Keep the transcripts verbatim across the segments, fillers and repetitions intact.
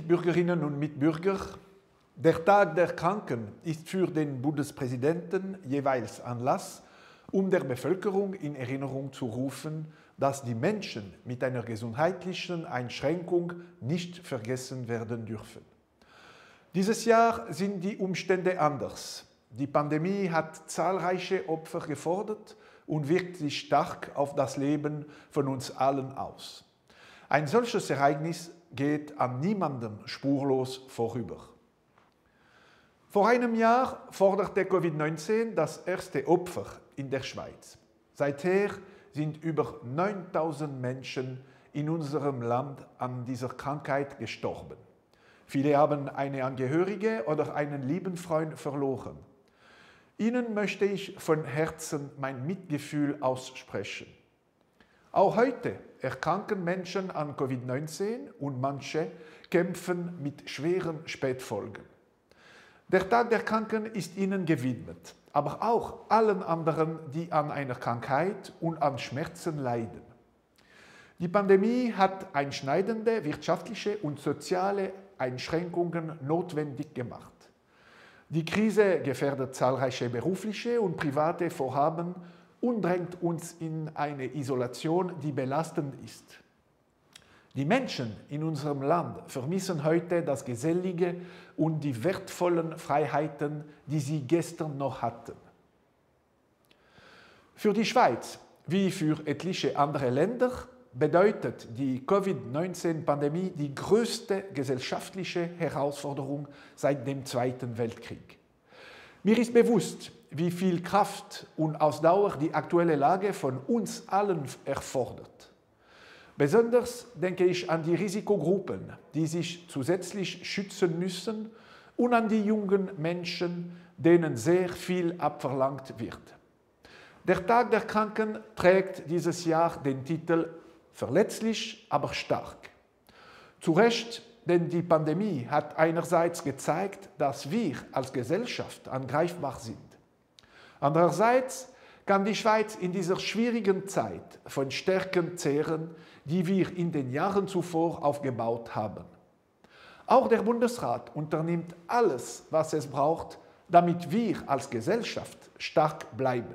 Mitbürgerinnen und Mitbürger, der Tag der Kranken ist für den Bundespräsidenten jeweils Anlass, um der Bevölkerung in Erinnerung zu rufen, dass die Menschen mit einer gesundheitlichen Einschränkung nicht vergessen werden dürfen. Dieses Jahr sind die Umstände anders. Die Pandemie hat zahlreiche Opfer gefordert und wirkt sich stark auf das Leben von uns allen aus. Ein solches Ereignis geht an niemandem spurlos vorüber. Vor einem Jahr forderte Covid neunzehn das erste Opfer in der Schweiz. Seither sind über neuntausend Menschen in unserem Land an dieser Krankheit gestorben. Viele haben eine Angehörige oder einen lieben Freund verloren. Ihnen möchte ich von Herzen mein Mitgefühl aussprechen. Auch heute erkranken Menschen an Covid neunzehn und manche kämpfen mit schweren Spätfolgen. Der Tag der Kranken ist ihnen gewidmet, aber auch allen anderen, die an einer Krankheit und an Schmerzen leiden. Die Pandemie hat einschneidende wirtschaftliche und soziale Einschränkungen notwendig gemacht. Die Krise gefährdet zahlreiche berufliche und private Vorhaben und drängt uns in eine Isolation, die belastend ist. Die Menschen in unserem Land vermissen heute das Gesellige und die wertvollen Freiheiten, die sie gestern noch hatten. Für die Schweiz, wie für etliche andere Länder, bedeutet die Covid neunzehn Pandemie die größte gesellschaftliche Herausforderung seit dem Zweiten Weltkrieg. Mir ist bewusst, wie viel Kraft und Ausdauer die aktuelle Lage von uns allen erfordert. Besonders denke ich an die Risikogruppen, die sich zusätzlich schützen müssen, und an die jungen Menschen, denen sehr viel abverlangt wird. Der Tag der Kranken trägt dieses Jahr den Titel Verletzlich, aber stark. Zu Recht, denn die Pandemie hat einerseits gezeigt, dass wir als Gesellschaft angreifbar sind. Andererseits kann die Schweiz in dieser schwierigen Zeit von Stärken zehren, die wir in den Jahren zuvor aufgebaut haben. Auch der Bundesrat unternimmt alles, was es braucht, damit wir als Gesellschaft stark bleiben.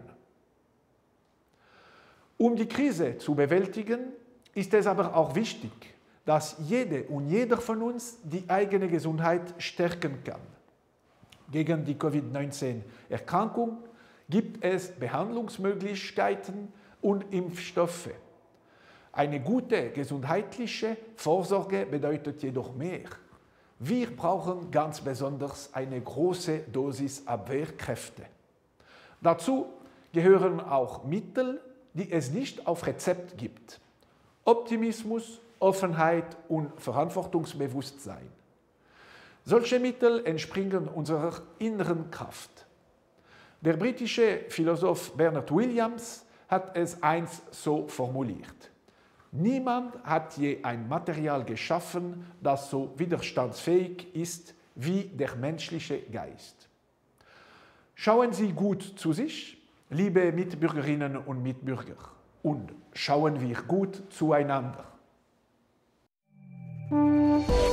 Um die Krise zu bewältigen, ist es aber auch wichtig, dass jede und jeder von uns die eigene Gesundheit stärken kann. Gegen die Covid neunzehn Erkrankung gibt es Behandlungsmöglichkeiten und Impfstoffe. Eine gute gesundheitliche Vorsorge bedeutet jedoch mehr. Wir brauchen ganz besonders eine große Dosis Abwehrkräfte. Dazu gehören auch Mittel, die es nicht auf Rezept gibt. Optimismus, Offenheit und Verantwortungsbewusstsein. Solche Mittel entspringen unserer inneren Kraft. Der britische Philosoph Bernard Williams hat es einst so formuliert: Niemand hat je ein Material geschaffen, das so widerstandsfähig ist wie der menschliche Geist. Schauen Sie gut zu sich, liebe Mitbürgerinnen und Mitbürger, und schauen wir gut zueinander.